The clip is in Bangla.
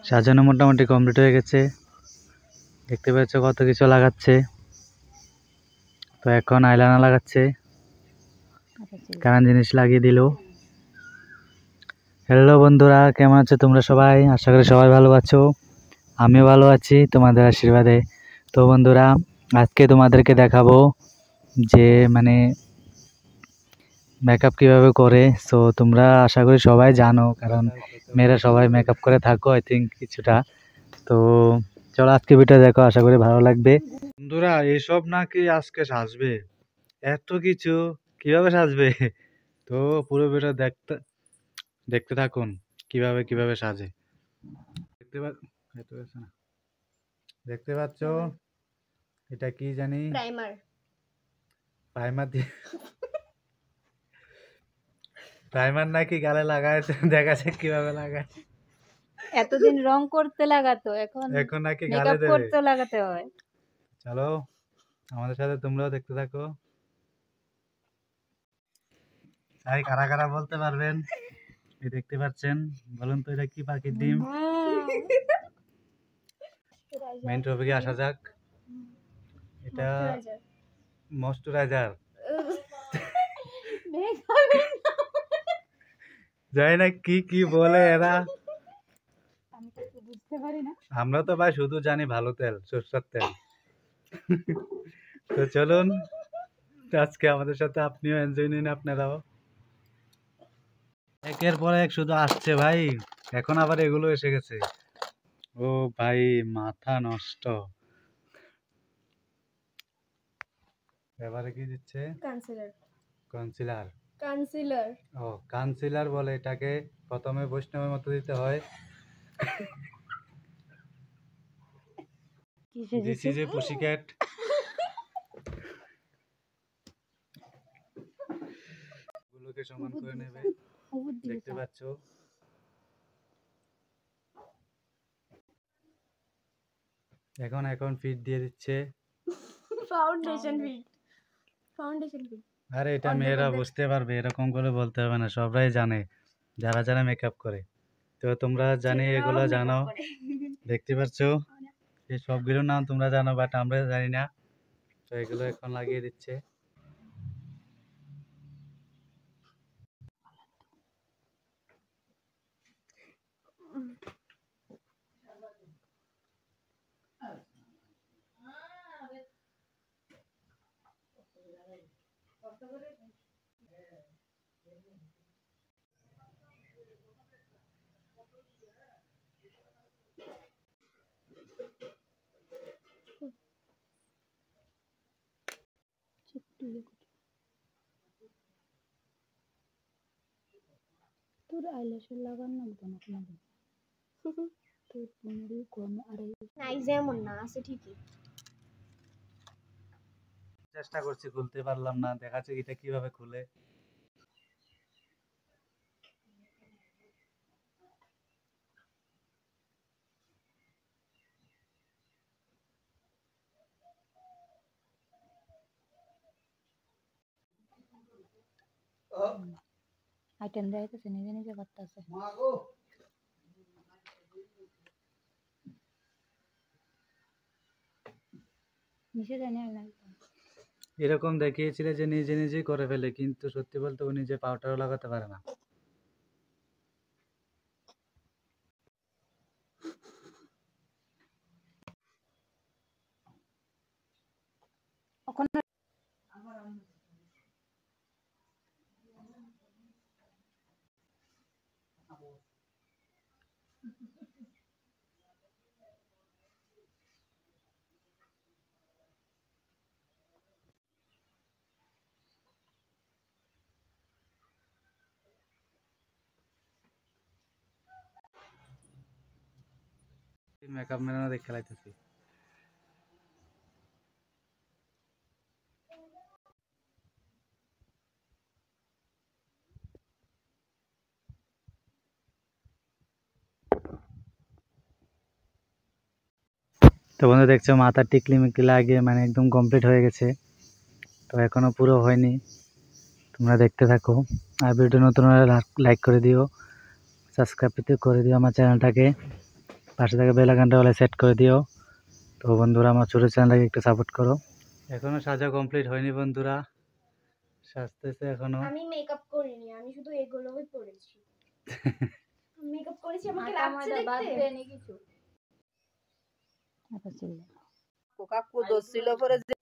সাজানো মোটামুটি কমপ্লিট হয়ে গেছে। দেখতে পাচ্ছ কত কিছু লাগাচ্ছে। তো এখন আইলানা লাগাচ্ছে, কারণ জিনিস লাগিয়ে দিল। হ্যালো বন্ধুরা, কেমন আছো তোমরা সবাই? আশা করি সবাই ভালো আছো। আমিও ভালো আছি তোমাদের আশীর্বাদে। তো বন্ধুরা, আজকে তোমাদেরকে দেখাবো যে মেকআপ কিভাবে করে। সো তোমরা আশা করি সবাই জানো, কারণ মেয়েরা সবাই মেকআপ করে থাকো আই থিঙ্ক কিছুটা। তো চলো আজকে ভিডিও দেখো, আশা করি ভালো লাগবে। বন্ধুরা, এসব নাকি আজকে সাজবে, এত কিছু কিভাবে সাজবে? তো পুরো ভিডিও দেখতে দেখতে থাকুন কিভাবে কিভাবে সাজে। দেখতে পাচ্ছ এটা কি জানি, প্রাইমার দিয়ে প্রাইমার নাকি গালে লাগায়, দেখাচ্ছে কিভাবে লাগায়। এতদিন রং করতে লাগাতো, এখন নাকি গালে মেকআপ দেবে। করতে লাগাতে হয়। চলো আমাদের সাথে তোমরাও দেখতে থাকো। তাই কারা কারা বলতে পারবেন, এই দেখতে পাচ্ছেন, বলুন তো এটা কি পাখির ডিম? মেইন টপিকে আসা যাক। এটা ময়শ্চারাইজার, জানি না কি কি বলে এরা। আমরা তো ভাই শুধু জানি ভালো তেল, সরষের তেল। তো চলুন আজকে আমাদের সাথে আপনিও এনজয় নিন, আপনারাও। একের পর এক শুধু আসছে ভাই, এখন আবার এগুলো এসে গেছে। ও ভাই মাথা নষ্ট। এবারে কি দিচ্ছে? কনসিলার। ও কনসিলার বলে এটাকে। প্রথমে বৈষ্ণবের মতো দিতে হয়। This is a pussycat. গুলোকে সমান করে নেবে, দেখতে পাচ্ছ। এখন ফিট দিয়ে দিচ্ছে। Foundation fit. আরে এটা মেয়েরা বুঝতে পারবে, এরকম করে বলতে হবে না, সবাই জানে যারা যারা মেকআপ করে। তো তোমরা জানি এগুলো জানো, দেখতে পাচ্ছ এই সবগুলোর নাম তোমরা জানো, বাট আমরা জানি না। তো এগুলো এখন লাগিয়ে দিচ্ছে। তোর আইল্যাশের লাগান না তো না কোনো তোর পনেরোই কোন আরে নাই যেমন না আছে ঠিকই। চেষ্টা করছি, খুলতে পারলাম না। দেখাচ্ছে এটা কিভাবে খুলে। আইটেম যাইতেছে নিজে নিজে করতেছে। নিচে জানি না এরকম দেখিয়েছিলে যে নিজে নিজেই করে ফেলে, কিন্তু সত্যি বলতে ও নিজে পাউডারও লাগাতে পারে না। ওখানে মেকআপ ম্যান দেখে খেলাইতেছি। তো বন্ধু দেখছো মাথার টিকলি মিকলি লাগিয়ে একদম কমপ্লিট হয়ে গেছে। তো এখনো পুরো হয়নি, তোমরা দেখতে থাকো। আর ভিডিও নতুন হলে লাইক করে দিও, সাবস্ক্রাইব করে দিও আমার চ্যানেলটাকে। পাশে থাকা বেল আইকনটা বলে সেট করে দিও। তো বন্ধুরা আমার ছোট চ্যানেলটাকে একটু সাপোর্ট করো। এখনো সাজা কমপ্লিট হয়নি বন্ধুরা, সাজতেছে এখনো। আমি মেকআপ করিনি, আমি শুধু এগুলোই পরেছি। মেকআপ করেছি, আমাকে লাগছে দেখতে। কোকা কুদো ছিল পরে